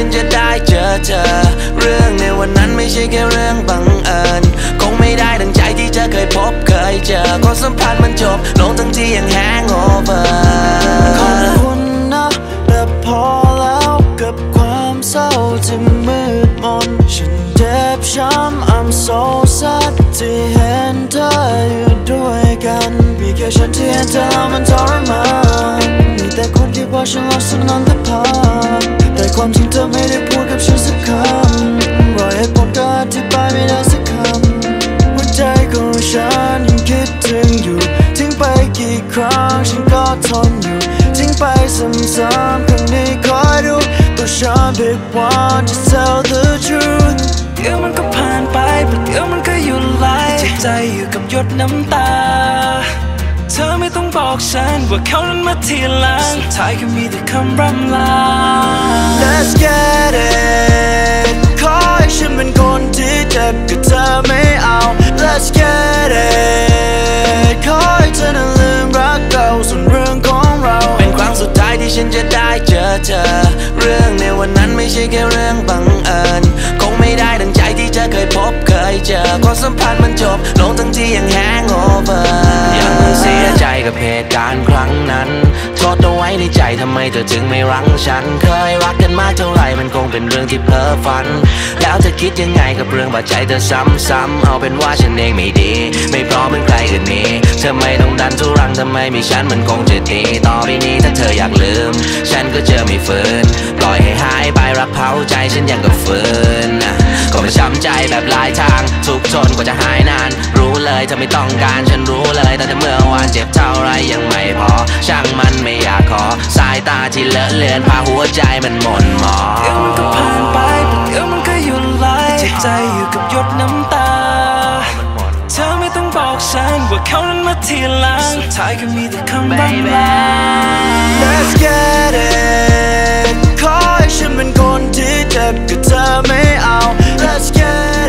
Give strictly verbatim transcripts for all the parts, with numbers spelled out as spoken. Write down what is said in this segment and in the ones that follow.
ฉันจะได้เจอเธอเรื่องในวันนั้นไม่ใช่แค่เรื่องบังเอิญคงไม่ได้ดังใจที่เธอเคยพบเคยเจอความสัมพันธ์มันจบลงทั้งที่ยังแฮงโอเวอร์ขอบคุณนะแต่พอแล้วกับความเศร้าที่มืดมนฉันเจ็บช้ำ I'm so sad ที่เห็นเธออยู่ด้วยกันมีแค่ฉันที่เห็นเธอมันทรมานมีแต่คนที่บอกฉันรักฉันนั้นแต่พาแต่ความจริงเธอไม่ได้พูดกับฉันสักคำรอยเหตุผลก็อธิบายไม่ได้สักคำหัวใจของฉันยังคิดถึงอยู่ทิ้งไปกี่ครั้งฉันก็ทนอยู่ทิ้งไปซ้ำๆครั้งนี้คอยดูตัวฉันผิดหวัง to tell the truth เดี๋ยวมันก็ผ่านไปประเดี๋ยวมันก็หยุดไหลเจ็บใจอยู่กับหยดน้ำตาเธอไม่ต้องบอกฉันว่าเขานั้นมาทีหลังสุดท้ายก็มีแต่คำร่ำลา Let's get it ขอให้ฉันเป็นคนที่เจ็บกับเธอไม่เอา Let's get it ขอให้เธอนั้นลืมรักเก่าส่วนเรื่องของเราเป็นครั้งสุดท้ายที่ฉันจะได้เจอเธอเรื่องในวันนั้นไม่ใช่แค่เรื่องบังเอิญคงไม่ได้ดังใจที่เธอเคยพบเคยเจอความสัมพันธ์มันจบลงทั้งที่ยังแฮงโอเวอร์ยังเสียใจกับเหตุการณ์ครั้งนั้นโทษเอาไว้ในใจทำไมเธอจึงไม่รังฉันเคยรักกันมาเท่าไรมันคงเป็นเรื่องที่เพ้อฝันแล้วเธอคิดยังไงกับเรื่องบาดใจเธอซ้ำๆเอาเป็นว่าฉันเองไม่ดีไม่พร้อมเหมือนใครอื่นนี้เธอไม่ต้องดันทุรังทำไมมีฉันมันคงจะดีต่อไปนี้ถ้าเธออยากลืมฉันก็เจอไม่ฝืนปล่อยให้หายไปรักเผาใจฉันยังกับฝืนก็ไม่ช้ำใจแบบหลายทางทุกทนกว่าจะหายนานรู้เลยเธอไม่ต้องการฉันรู้เลยตั้งแต่เมื่อวานเจ็บเท่าไรยังไม่พอช่างมันไม่อยากขอสายตาที่เลอะเลือนพาหัวใจมันหม่นหมองเดี๋ยวมันก็ผ่านไปเดี๋ยวมันก็หยุดไหลเจ็บใจอยู่กับหยดน้ำตาเธอไม่ต้องบอกฉันว่าเขานั้นมาทีหลังสุดท้ายก็มีแต่คำร่ำลา Let's get it ขอให้ฉันเป็นคนที่เจ็บกับเธอไม่เอา Let's get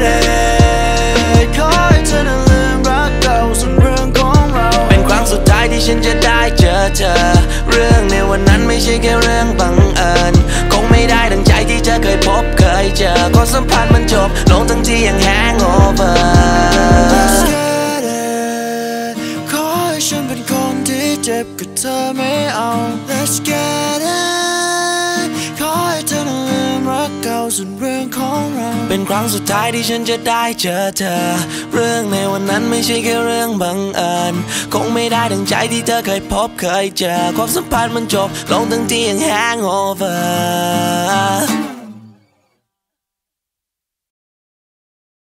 it ขอให้เธอนั้นลืมรักเก่าส่วนเรื่องของเราเป็นครั้งสุดท้ายที่ฉันจะได้เจอเธอเรื่องในวันนั้นไม่ใช่แค่เรื่องบังเอิญคงไม่ได้ดังใจที่เธอเคยพบเคยเจอความสัมพันธ์มันจบลงทั้งที่ยังแฮงโอเวอร์Let's get it ขอให้ฉันเป็นคนที่เจ็บกับเธอไม่เอา Let's get it ขอให้เธอนั้นลืมรักเก่าส่วนเรื่องของเราเป็นครั้งสุดท้ายที่ฉันจะได้เจอเธอเรื่องในวันนั้นไม่ใช่แค่เรื่องบังเอิญคงไม่ได้ดังใจที่เธอเคยพบเคยเจอความสัมพันธ์มันจบลงทั้งที่ยังแฮงโอเวอร์